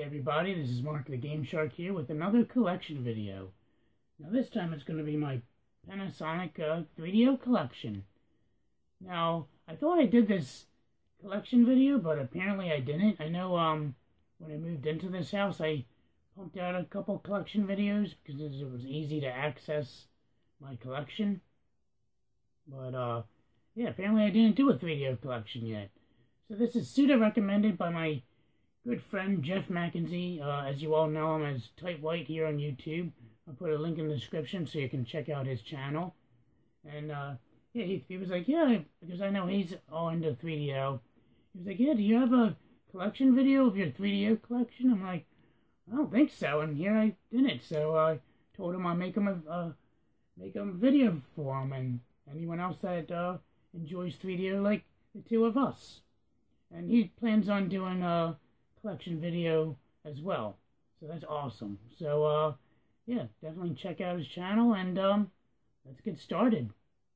Everybody, this is Mark the Game Shark here with another collection video. Now this time it's going to be my Panasonic 3DO collection. Now, I thought I did this collection video, but apparently I didn't. I know when I moved into this house, I pumped out a couple collection videos because it was easy to access my collection. But yeah, apparently I didn't do a 3DO collection yet. So this is pseudo-recommended by my good friend Jeff McKenzie. As you all know him as Tight White here on YouTube. I'll put a link in the description so you can check out his channel. And yeah, he was like, yeah, because I know he's all into 3DO. He was like, yeah, do you have a collection video of your 3DO collection? I'm like, I don't think so. And here I did it. So I told him I'll make him a video for him and anyone else that enjoys 3DO like the two of us. And he plans on doing a collection video as well. So that's awesome. So yeah, definitely check out his channel and let's get started.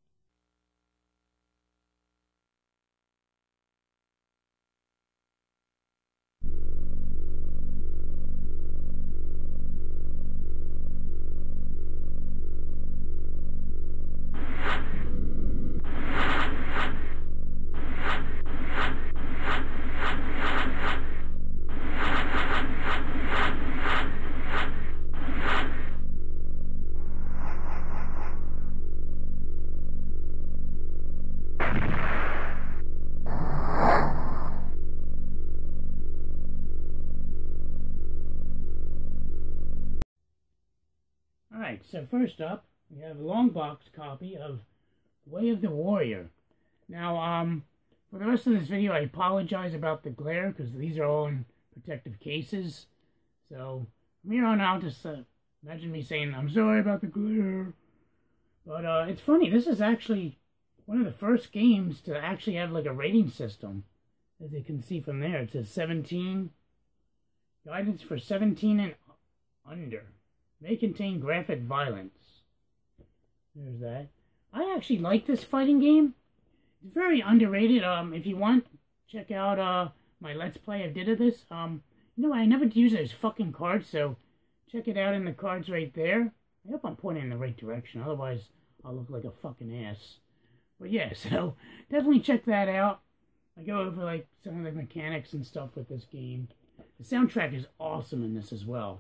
Alright, so first up, we have a long box copy of Way of the Warrior. Now, for the rest of this video, I apologize about the glare, because these are all in protective cases. So, from here on out, just imagine me saying, I'm sorry about the glare. But, it's funny, this is actually one of the first games to actually have, like, a rating system. As you can see from there, it says 17. Guidance for 17 and under. May contain graphic violence. There's that. I actually like this fighting game. It's very underrated. If you want, check out my Let's Play I did of this. You know, I never use those fucking cards, so check it out in the cards right there. I hope I'm pointing in the right direction, otherwise I'll look like a fucking ass. But yeah, so definitely check that out. I go over like some of the mechanics and stuff with this game. The soundtrack is awesome in this as well.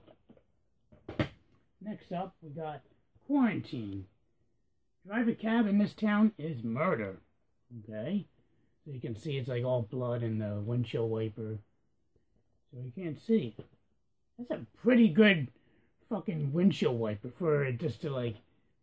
Next up, we got Quarantine. Drive a cab in this town is murder. Okay? So you can see it's like all blood in the windshield wiper. So you can't see. That's a pretty good fucking windshield wiper for it just to like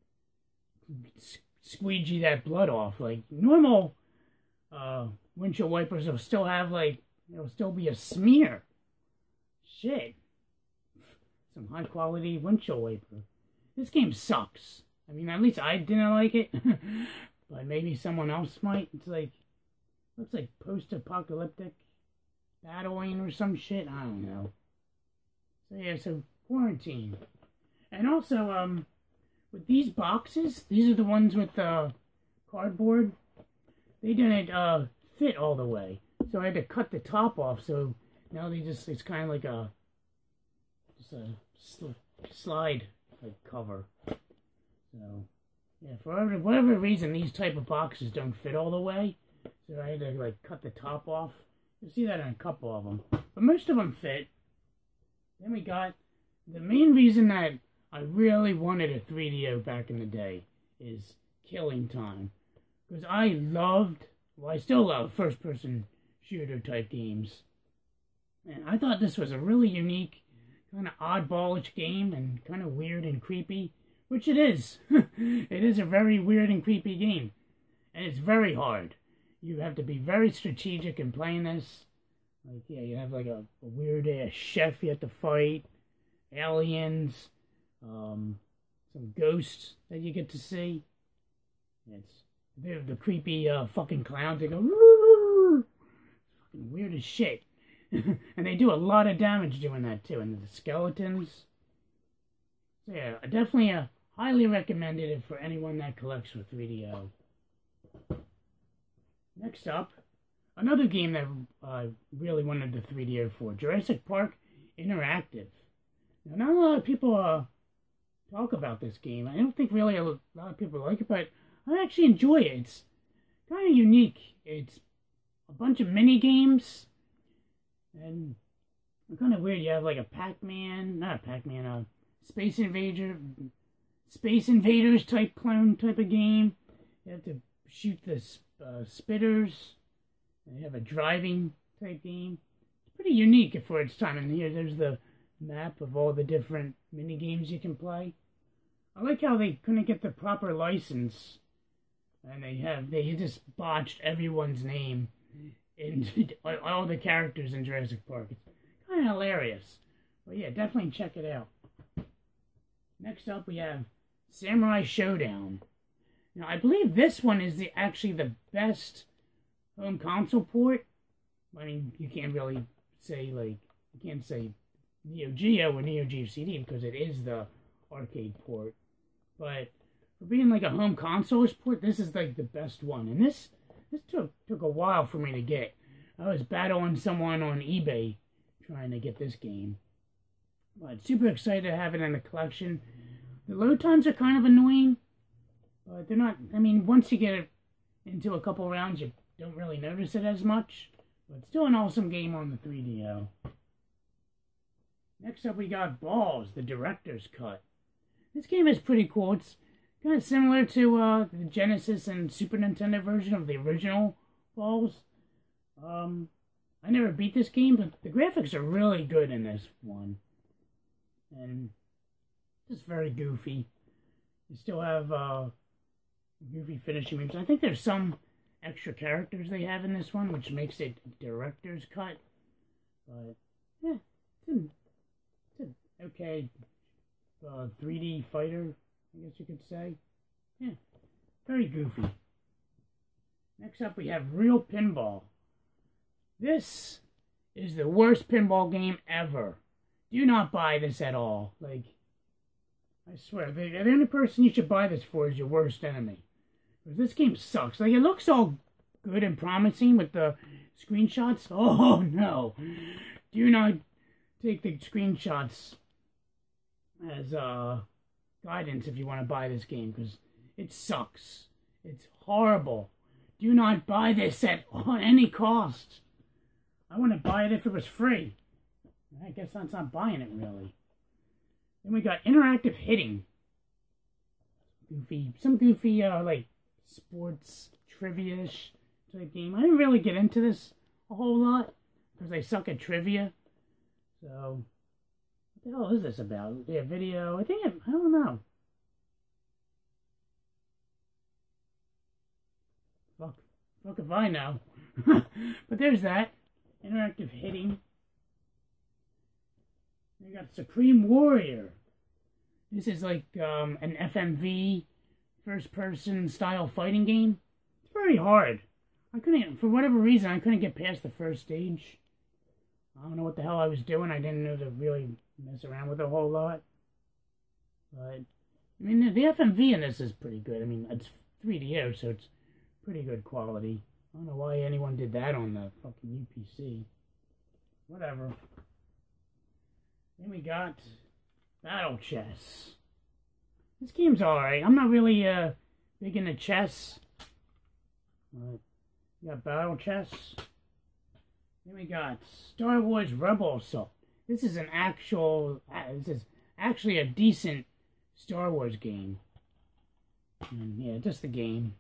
squeegee that blood off. Like normal windshield wipers will still have like, there'll still be a smear. Shit. Some high quality windshield wiper. This game sucks. I mean, at least I didn't like it, but maybe someone else might. It's like, looks like post-apocalyptic battling or some shit. I don't know. So yeah, so Quarantine, and also with these boxes, these are the ones with the cardboard. They didn't fit all the way, so I had to cut the top off. So now they just, it's kind of like a slide like cover. So yeah, for whatever reason, these type of boxes don't fit all the way, so I had to like cut the top off. You'll see that in a couple of them, but most of them fit. Then we got the main reason that I really wanted a 3DO back in the day is Killing Time, because I loved, well, I still love first-person shooter type games, and I thought this was a really unique, kind of oddballish game and kind of weird and creepy, which it is. It is a very weird and creepy game, and it's very hard. You have to be very strategic in playing this. Like, yeah, you have like a weird ass chef you have to fight, aliens, some ghosts that you get to see. It's the creepy fucking clowns. They go, woo! Fucking weird as shit. And they do a lot of damage doing that too, and the skeletons. So yeah, definitely highly recommended it for anyone that collects for 3DO. Next up, another game that I really wanted the 3DO for, Jurassic Park interactive. Now, not a lot of people talk about this game. I don't think really a lot of people like it, but I actually enjoy it. It's kind of unique. It's a bunch of mini games, and it's kind of weird. You have like a Pac-Man, not a Pac-Man, a Space Invaders type clone type of game. You have to shoot the spitters. And you have a driving type game. It's pretty unique for its time. And here, there's the map of all the different mini games you can play. I like how they couldn't get the proper license, and they just botched everyone's name in all the characters in Jurassic Park. It's kind of hilarious. But yeah, definitely check it out. Next up, we have Samurai Showdown. Now, I believe this one is actually the best home console port. I mean, you can't really say, like, you can't say Neo Geo or Neo Geo CD because it is the arcade port. But for being like a home console port, this is like the best one. And this took a while for me to get. I was battling someone on eBay trying to get this game. But super excited to have it in the collection. The load times are kind of annoying, but they're not, I mean, once you get it into a couple rounds, you don't really notice it as much. But still an awesome game on the 3DO. Next up, we got Balls, the Director's Cut. This game is pretty cool. It's kind of similar to the Genesis and Super Nintendo version of the original Balls. I never beat this game, but the graphics are really good in this one. And just very goofy. You still have goofy finishing moves. I think there's some extra characters they have in this one, which makes it Director's Cut. But, yeah, it's an okay 3D fighter, I guess you could say. Yeah, very goofy. Next up, we have Real Pinball. This is the worst pinball game ever. Do not buy this at all. Like, I swear, the only person you should buy this for is your worst enemy. Because this game sucks. Like, it looks all good and promising with the screenshots. Oh, no. Do not take the screenshots as guidance if you want to buy this game, because it sucks. It's horrible. Do not buy this at any cost. I want to buy it if it was free. I guess that's not buying it, really. Then we got Interactive Hitting. Some goofy, like, sports trivia-ish type game. I didn't really get into this a whole lot, because I suck at trivia. So, what the hell is this about? Yeah, video. I don't know. Fuck if I know. But there's that. Interactive Hitting. We got Supreme Warrior. This is like an FMV first-person style fighting game. It's very hard. For whatever reason, I couldn't get past the first stage. I don't know what the hell I was doing. I didn't know to really mess around with it a whole lot. But, I mean, the FMV in this is pretty good. I mean, it's 3DO, so it's pretty good quality. I don't know why anyone did that on the fucking UPC. Whatever. Then we got Battle Chess. This game's alright. I'm not really big into chess. But we got Battle Chess. Then we got Star Wars Rebel Assault. This is actually a decent Star Wars game. And yeah, just the game.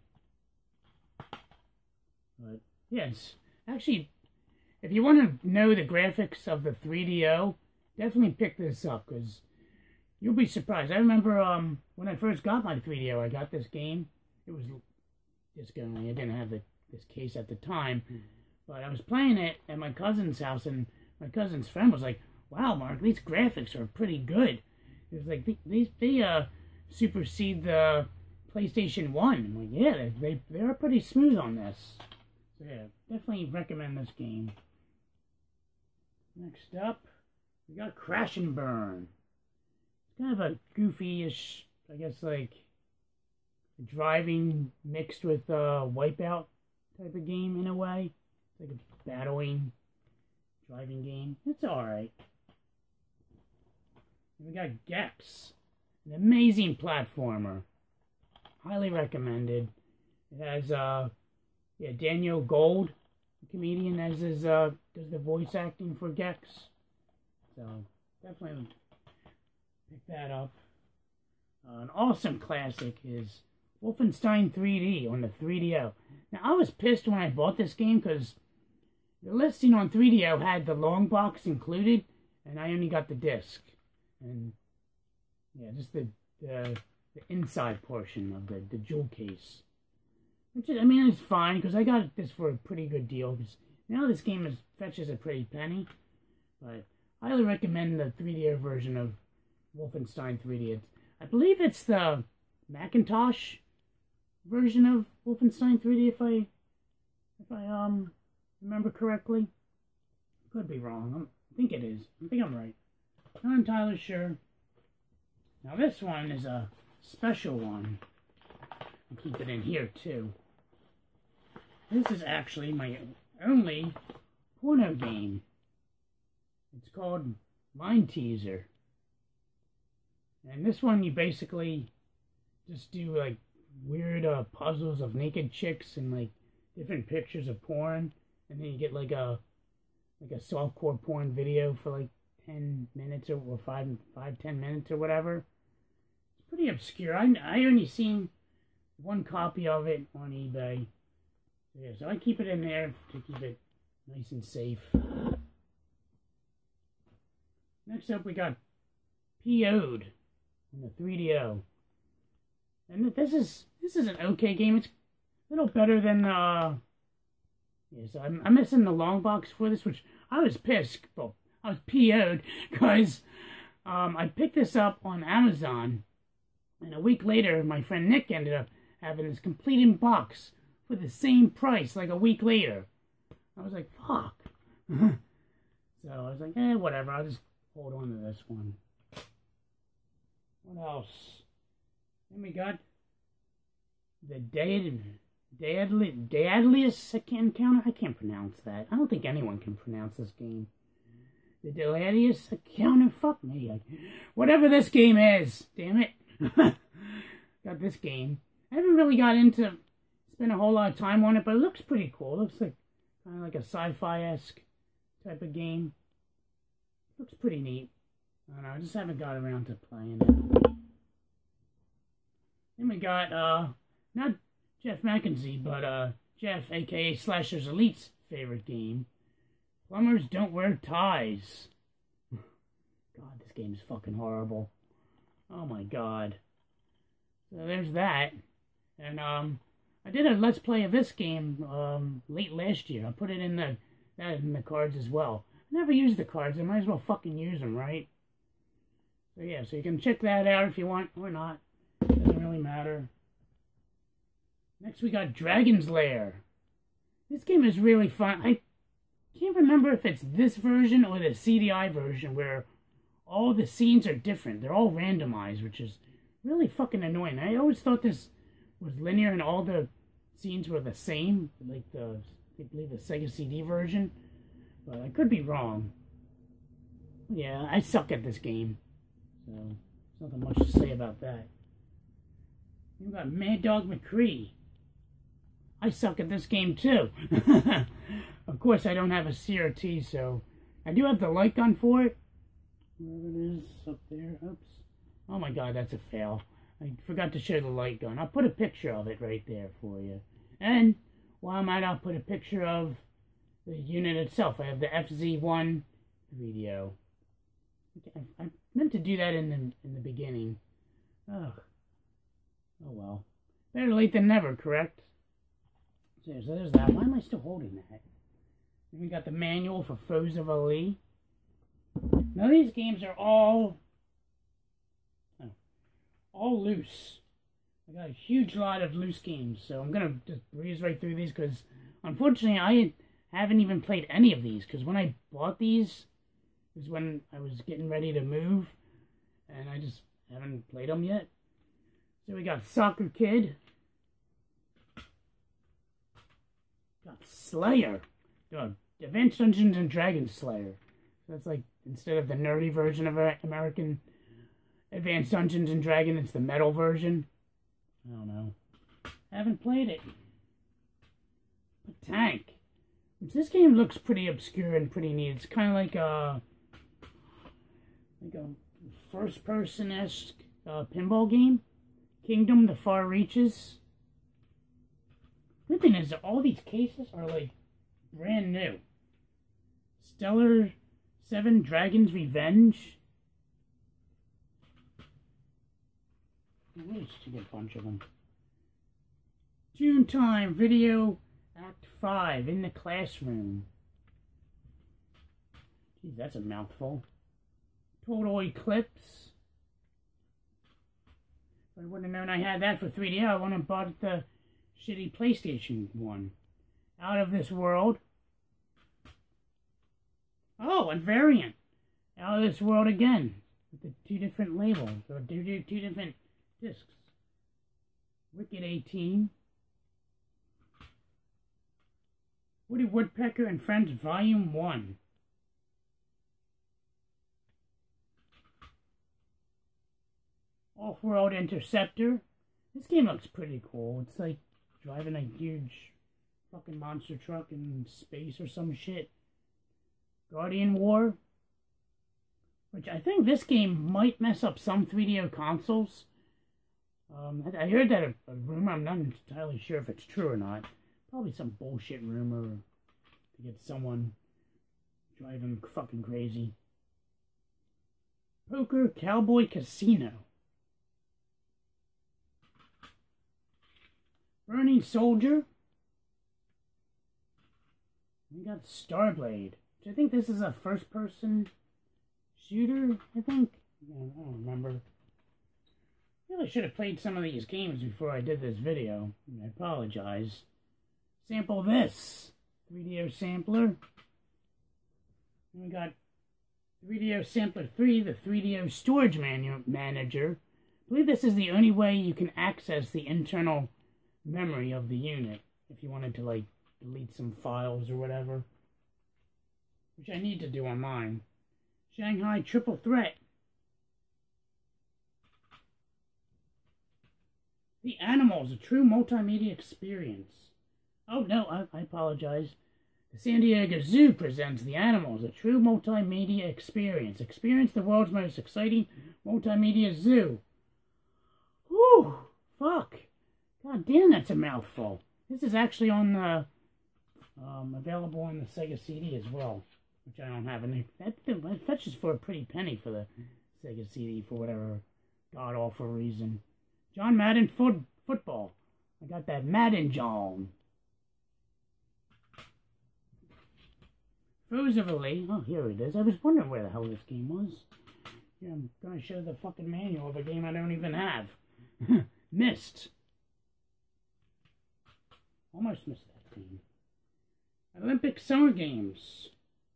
But yes, actually, if you want to know the graphics of the 3DO, definitely pick this up, because you'll be surprised. I remember when I first got my 3DO, I got this game. It was just going, I didn't have this case at the time, but I was playing it at my cousin's house, and my cousin's friend was like, "Wow, Mark, these graphics are pretty good." It was like, they supersede the PlayStation 1. I'm like, yeah, they are pretty smooth on this. So yeah, definitely recommend this game. Next up, we got Crash and Burn. It's kind of a goofy-ish, I guess, like, driving mixed with Wipeout type of game in a way. It's like a battling driving game. It's alright. We got Gex, an amazing platformer. Highly recommended. It has Daniel Gold, the comedian, as his does the voice acting for Gex. So definitely pick that up. An awesome classic is Wolfenstein 3D on the 3DO. Now I was pissed when I bought this game because the listing on 3DO had the long box included, and I only got the disc. And yeah, just the inside portion of the jewel case. Which is, I mean, it's fine because I got this for a pretty good deal. Because now this game fetches a pretty penny. But I highly recommend the 3D version of Wolfenstein 3D. I believe it's the Macintosh version of Wolfenstein 3D, if I remember correctly. Could be wrong. I think it is. I think I'm right. Not entirely sure. Now this one is a special one. I'll keep it in here too. This is actually my only porno game. It's called Mind Teaser. And this one you basically just do like weird puzzles of naked chicks and like different pictures of porn, and then you get like a softcore porn video for like 10 minutes or 10 minutes or whatever. It's pretty obscure. I only seen one copy of it on eBay. Yeah, so I keep it in there to keep it nice and safe. Next up we got PO'd on the 3DO. And this is an okay game. It's a little better than yes, I'm missing the long box for this, which I was pissed. Well, I was PO'd because I picked this up on Amazon, and a week later my friend Nick ended up having this complete in box for the same price like a week later. I was like, fuck. So I was like, whatever, I'll just hold on to this one. What else? Then we got the Deadliest Encounter. I can't pronounce that. I don't think anyone can pronounce this game. The Deadliest Encounter. Fuck me. Whatever this game is. Damn it. Got this game. I haven't really got into spend a whole lot of time on it, but it looks pretty cool. It looks like kind of like a sci-fi-esque type of game. Looks pretty neat. I don't know, I just haven't got around to playing it. Then we got, not Jeff McKenzie, but Jeff, aka Slasher's Elite's favorite game. Plumbers Don't Wear Ties. God, this game is fucking horrible. Oh my god. So there's that. And I did a Let's Play of this game late last year. I put it in the cards as well. I never use the cards. I might as well fucking use them, right? So yeah, so you can check that out if you want or not. Doesn't really matter. Next we got Dragon's Lair. This game is really fun. I can't remember if it's this version or the CDI version where all the scenes are different. They're all randomized, which is really fucking annoying. I always thought this was linear and all the scenes were the same, like I believe the Sega CD version. But I could be wrong. Yeah, I suck at this game. So, there's nothing much to say about that. We've got Mad Dog McCree. I suck at this game too. Of course, I don't have a CRT, so I do have the light gun for it. Wherever it is, up there. Oops. Oh my god, that's a fail. I forgot to show the light gun. I'll put a picture of it right there for you. And while I'm at it, I'll put a picture of the unit itself. I have the FZ1 video. I meant to do that in the beginning. Ugh. Oh well. Better late than never, correct? So there's that. Why am I still holding that? Then we got the manual for Foes of Ali. Now these games are all loose. I got a huge lot of loose games, so I'm gonna just breeze right through these because unfortunately I haven't even played any of these because when I bought these is when I was getting ready to move and I just haven't played them yet. So we got Soccer Kid. Got Slayer. Advanced Dungeons and Dragons Slayer. So that's like, instead of the nerdy version of American Advanced Dungeons and Dragons. It's the metal version. I don't know. I haven't played it. But Tank. Which this game looks pretty obscure and pretty neat. It's kind of like a first-person-esque pinball game. Kingdom, The Far Reaches. Good thing is that all these cases are like brand new. Stellar 7 Dragon's Revenge. There's a bunch of them. June Time Video Act 5 in the Classroom. Geez, that's a mouthful. Total Eclipse. If I would have known I had that for 3D, I wouldn't have bought the shitty PlayStation one. Out of This World. Oh, and Variant. Out of This World again. With the 2 different labels, or 2 different discs. Wicked 18. Woody Woodpecker and Friends Volume 1. Off-World Interceptor. This game looks pretty cool. It's like driving a huge fucking monster truck in space or some shit. Guardian War. Which I think this game might mess up some 3DO consoles. I heard that a rumor. I'm not entirely sure if it's true or not. Probably some bullshit rumor to get someone driving fucking crazy. Poker Cowboy Casino. Burning Soldier. We got Starblade. Which I think this is a first-person shooter, I think. Yeah, I don't remember. I really should have played some of these games before I did this video. I apologize. Sample this. 3DO Sampler. And we got 3DO Sampler 3, the 3DO Storage Manager. I believe this is the only way you can access the internal memory of the unit. If you wanted to, like, delete some files or whatever. Which I need to do on mine. Shanghai Triple Threat. The Animals, a true multimedia experience. Oh, no, I apologize. The San Diego Zoo presents The Animals, a true multimedia experience. Experience the world's most exciting multimedia zoo. Whew, fuck. God damn, that's a mouthful. This is actually on the, available on the Sega CD as well, which I don't have. And that fetches for a pretty penny for the Sega CD for whatever god-awful reason. John Madden Football. I got that Madden John. Foes of Elite. Oh, here it is. I was wondering where the hell this game was. Yeah, I'm gonna show the fucking manual of a game I don't even have. Missed. Almost missed that game. Olympic Summer Games.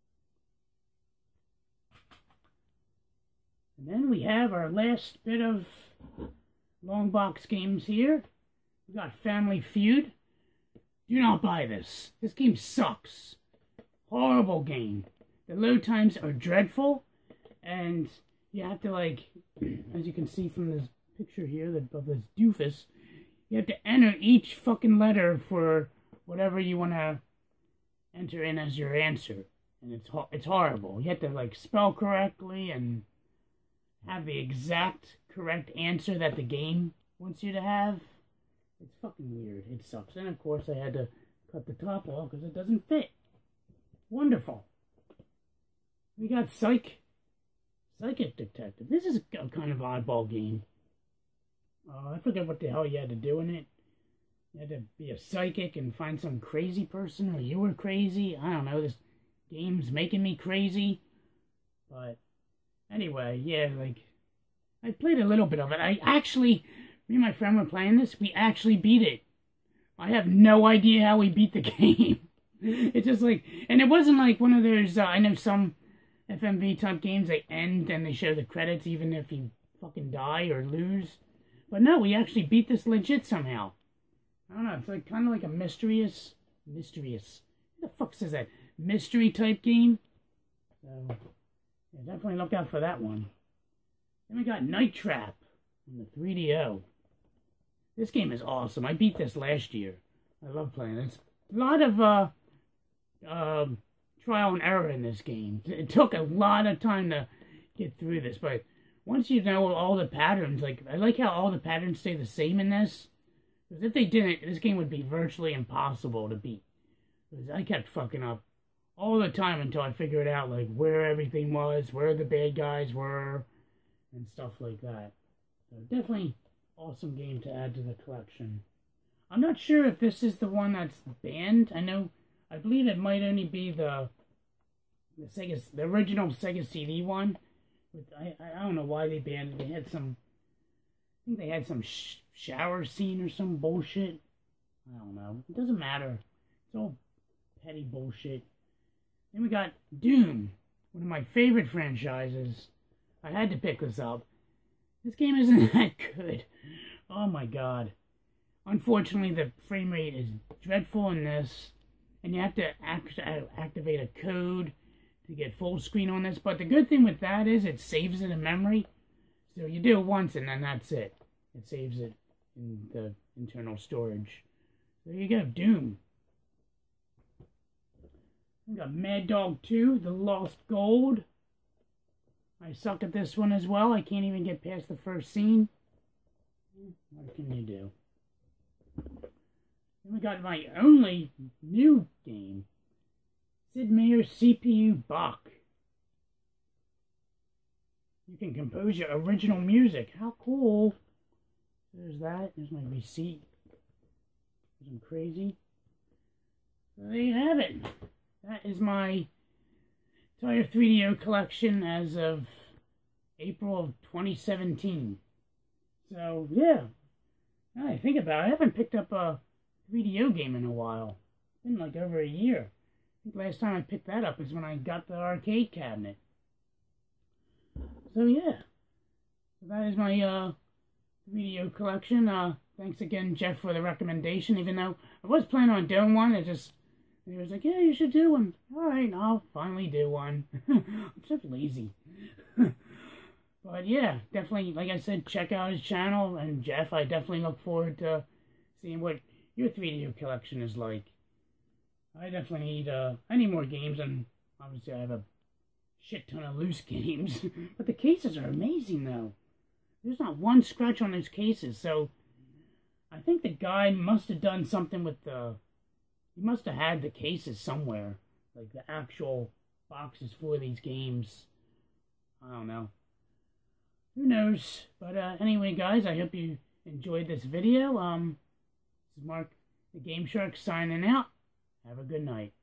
And then we have our last bit of long box games here. We got Family Feud. Do not buy this. This game sucks. Horrible game. The load times are dreadful, and you have to, like, as you can see from this picture here of this doofus, you have to enter each fucking letter for whatever you want to enter in as your answer, and it's horrible. You have to, like, spell correctly and have the exact correct answer that the game wants you to have. It's fucking weird. It sucks. And of course I had to cut the top off because it doesn't fit. Wonderful. We got Psychic Detective. This is a kind of oddball game. I forget what the hell you had to do in it. You had to be a psychic and find some crazy person, or you were crazy. I don't know. This game's making me crazy. But anyway, yeah, like, I played a little bit of it. Me and my friend were playing this. We actually beat it. I have no idea how we beat the game. It's just like, and it wasn't like one of those, I know some FMV type games, they end and they show the credits even if you fucking die or lose. But no, we actually beat this legit somehow. I don't know, it's like kind of like a mysterious, what the fuck says that? Mystery type game. So, yeah, definitely look out for that one. Then we got Night Trap on the 3DO. This game is awesome. I beat this last year. I love playing it. It's a lot of trial and error in this game. It took a lot of time to get through this, but once you know all the patterns, like, I like how all the patterns stay the same in this. Because if they didn't, this game would be virtually impossible to beat. Because I kept fucking up all the time until I figured out, like, where everything was, where the bad guys were, and stuff like that. So definitely awesome game to add to the collection. I'm not sure if this is the one that's banned. I believe it might only be the original Sega CD one. I don't know why they banned it. They had some, I think they had some shower scene or some bullshit. I don't know. It doesn't matter. It's all petty bullshit. Then we got Doom, one of my favorite franchises. I had to pick this up. This game isn't that good. Oh my god. Unfortunately, the frame rate is dreadful in this, and you have to activate a code to get full screen on this. But the good thing with that is it saves it in memory. So you do it once and then that's it. It saves it in the internal storage. There you go, Doom. We got Mad Dog 2, The Lost Gold. I suck at this one as well. I can't even get past the first scene. What can you do? Then we got my only new game, Sid Meier's CPU Bach. You can compose your original music. How cool. There's that. There's my receipt. I'm crazy. So there you have it. That is my entire 3DO collection as of April of 2017. So, yeah. Now I think about it, I haven't picked up a 3DO game in a while. It's been like over a year. I think last time I picked that up is when I got the arcade cabinet. So, yeah. So that is my 3DO collection. Thanks again, Jeff, for the recommendation. Even though I was planning on doing one, he was like, yeah, you should do one. Alright, I'll finally do one. I'm just lazy. But yeah, definitely, like I said, check out his channel. And Jeff, I definitely look forward to seeing what your 3DO collection is like. I definitely need, I need more games, and obviously I have a shit ton of loose games. But the cases are amazing, though. There's not one scratch on those cases, so I think the guy must have done something with he must have had the cases somewhere, like the actual boxes for these games. I don't know. Who knows? But anyway, guys, I hope you enjoyed this video. This is Mark, the Game Shark, signing out. Have a good night.